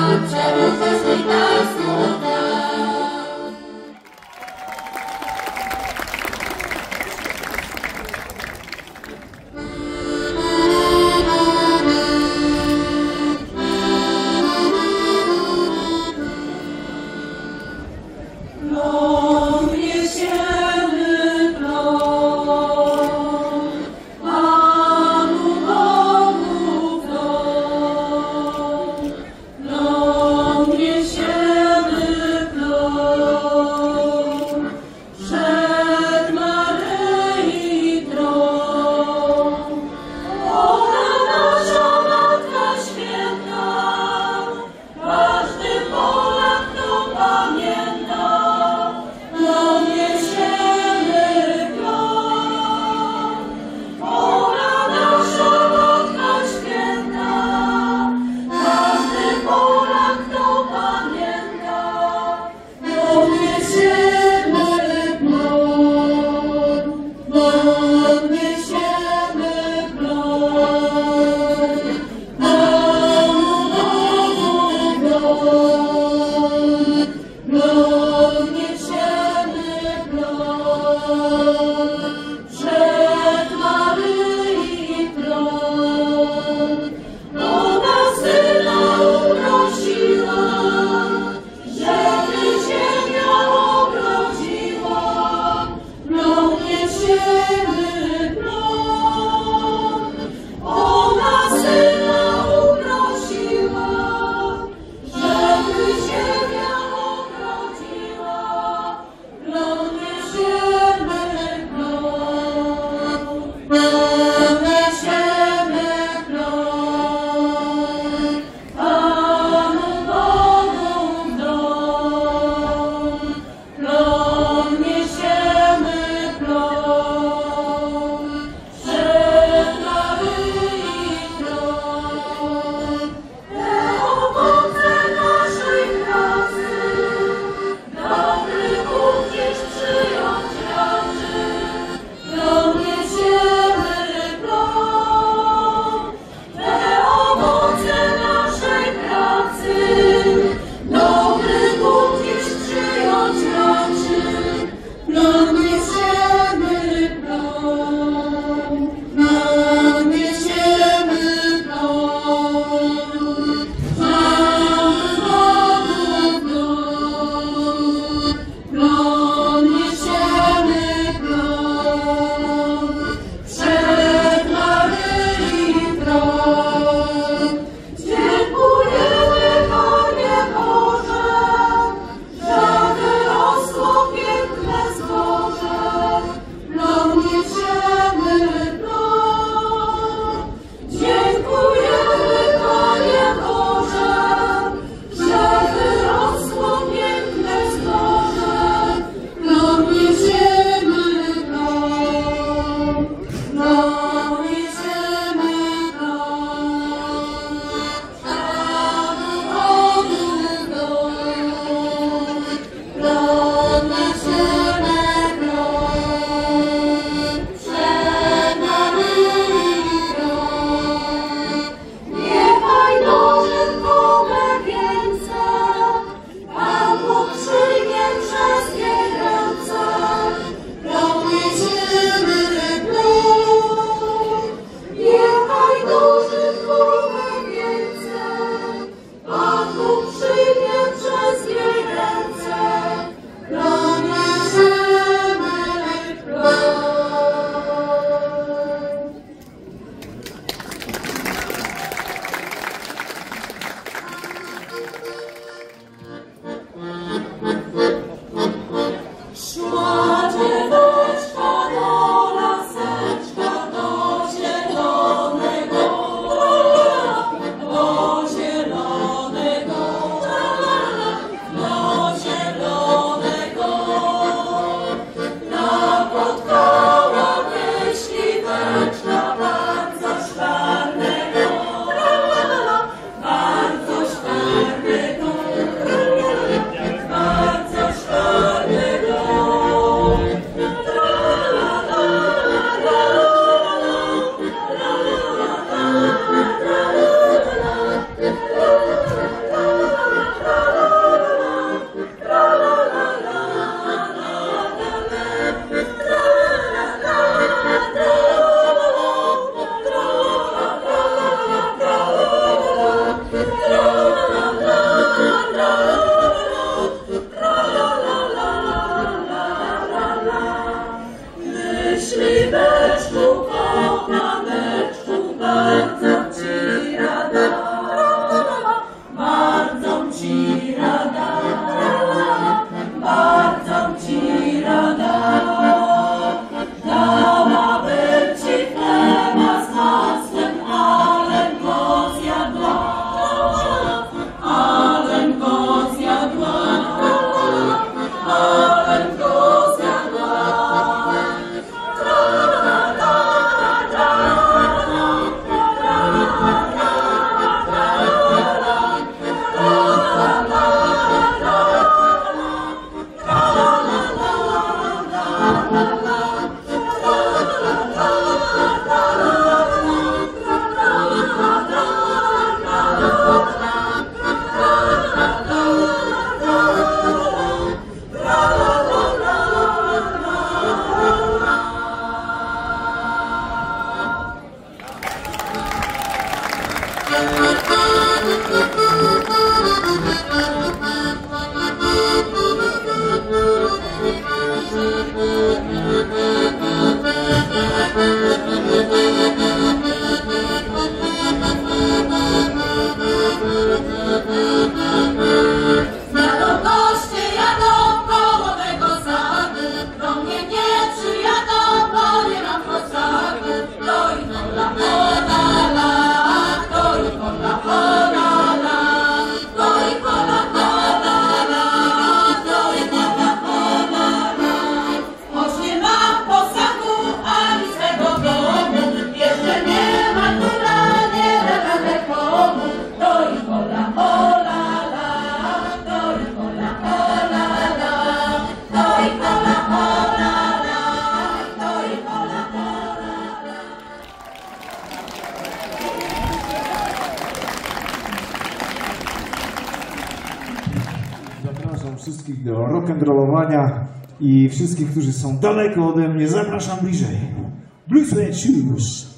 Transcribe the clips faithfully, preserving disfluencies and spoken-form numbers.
Panu Bogu w dom. Wszystkich do rock'n'rollowania i wszystkich, którzy są daleko ode mnie, zapraszam bliżej. Blue Suede Shoes.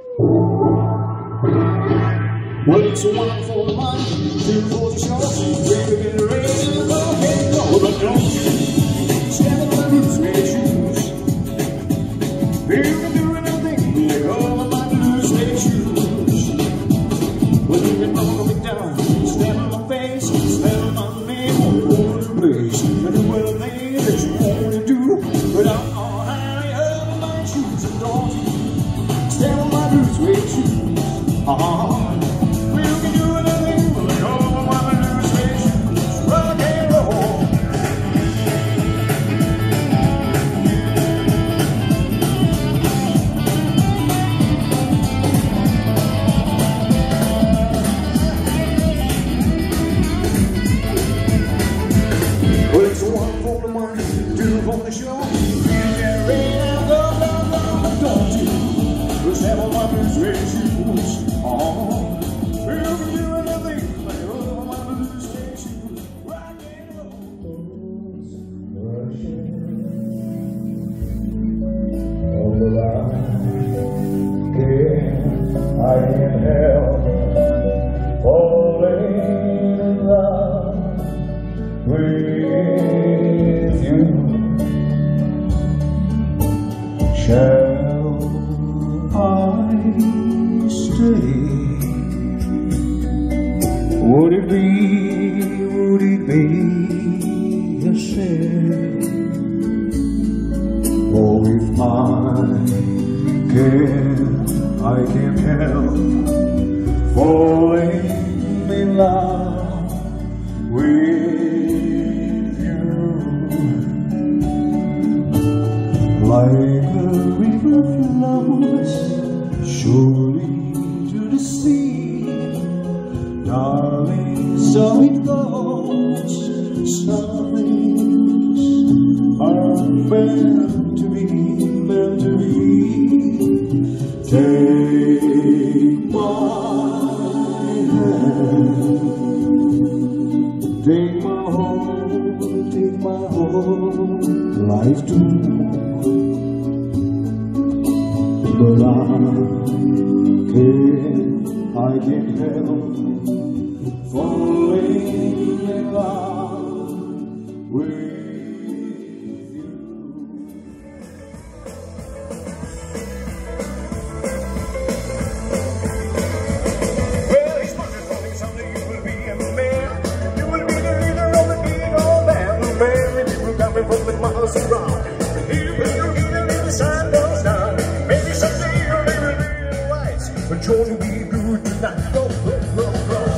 Well, it's a one for the money, two for the show. We're getting ready to go, hey, go, but don't you stand on my blue suede shoes. You can do anything, let go of my blue suede shoes. Well, you can roll me down, stand on my face, stand on my name, all the place. And do anything that you want to do, but I'm all high up my shoes, and don't you stand on my blue suede shoes. Uh-huh. Would it be, would it be a sin? Oh, if I can, I can't help falling in love with you. Like a river flows surely to the sea, darling, so it goes. Some things are meant to be, meant to be. Take my hand, take my whole, take my whole life too. But I can't, I can't help falling in love with you. Well, he's wondering for me someday you will be a man. You will be the leader of the big old band. The man, people coming from the miles around. You will be the leader, sun goes down. Maybe someday you'll never be wise, but you'll be good tonight. Go, go, go, go.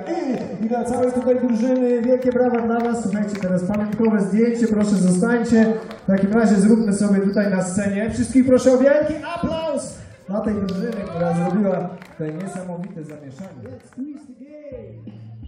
I, i dla całej tutaj drużyny wielkie brawa dla was. Słuchajcie, teraz pamiątkowe zdjęcie, proszę zostańcie. W takim razie zróbmy sobie tutaj na scenie. Wszystkich proszę o wielki aplauz dla tej drużyny, która zrobiła tutaj niesamowite zamieszanie. Let's twist the game.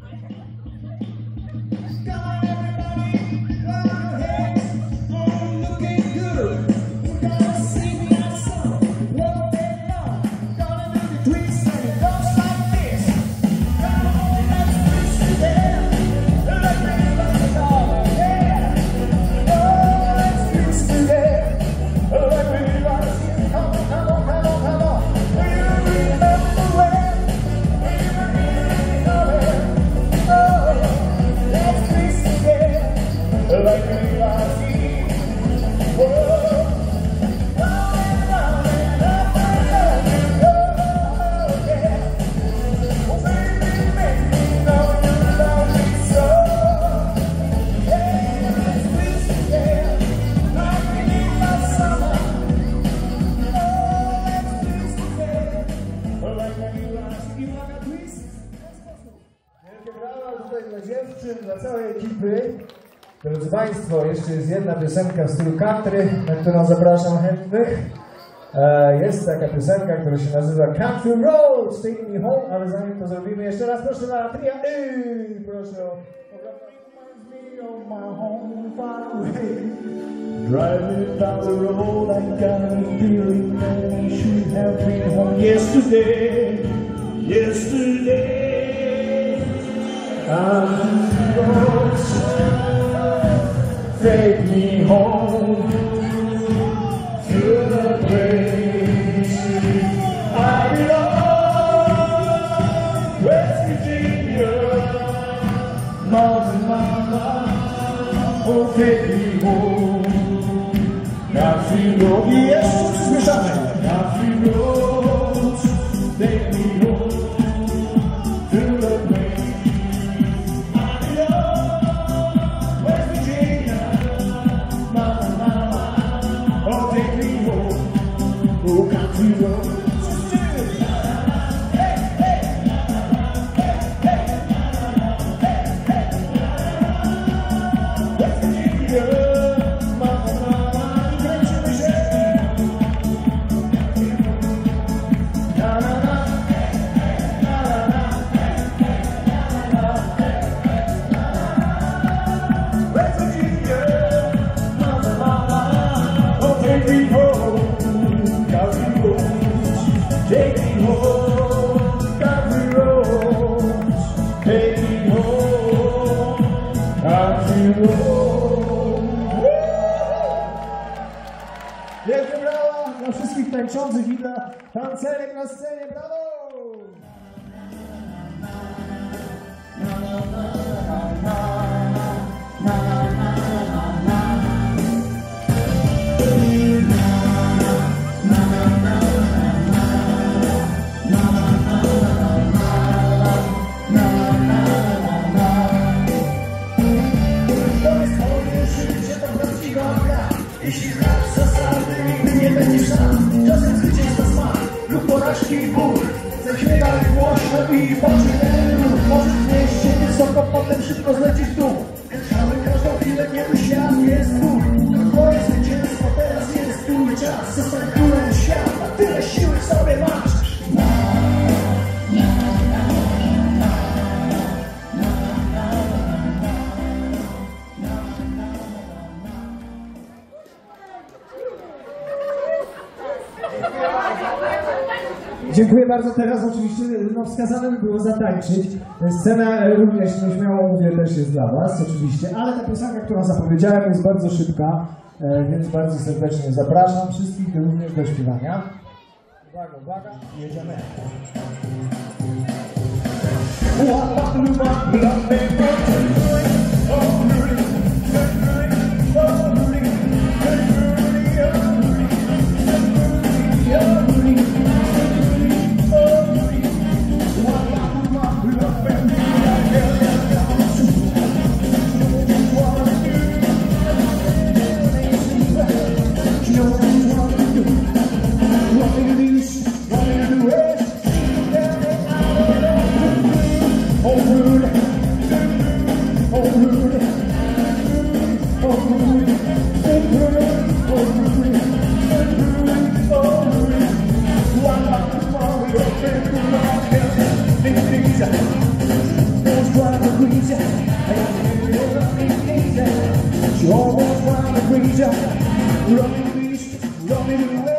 Dla całej ekipy. Drodzy Państwo, jeszcze jest jedna piosenka w stylu country, na którą zapraszam chętnych. E, jest taka piosenka, która się nazywa Country Roads, Take Me Home, ale zanim to zrobimy, jeszcze raz proszę na tria. Ej, proszę o... Driving down the road, I got a feeling that I should have been home yesterday, yesterday. I'm take me home to the place I belong, West Virginia, Mountain Mama, oh take me home. Country road, yes, słyszamy. Country roads, take me home to the place. Oh, country roads. Hey, hey, hey, hey, hey, hey. West Virginia, mama, mama, kręcimy się. Na, na, na, na, na, na, na. West Virginia, mama, mama, oh, take me home. Take me home, country roads, take me home, country roads. Wielkie brawa dla wszystkich tańczących i dla tancerek na scenie, brawo! Jeśli znasz zasady, nigdy nie będziesz sam. Czasem zwycięstwa smak lub porażki i ból. Zaśpiewaj głośno i poczuj ten ruch. Możesz znieść się wysoko, potem szybko zlecieć w dół. Cały każdą chwilę, kiedy świat jest twój. To twoje zwycięstwo, teraz jest twój czas. Zostań królem świata, tyle siły w sobie masz. Dziękuję bardzo. Teraz oczywiście no, wskazane by było zatańczyć. Scena również, śmiało mówię, też jest dla was oczywiście, ale ta piosenka, którą zapowiedziałem, jest bardzo szybka, więc bardzo serdecznie zapraszam wszystkich również do śpiewania. Uwaga, uwaga, jedziemy. Oh, Running beast, running away.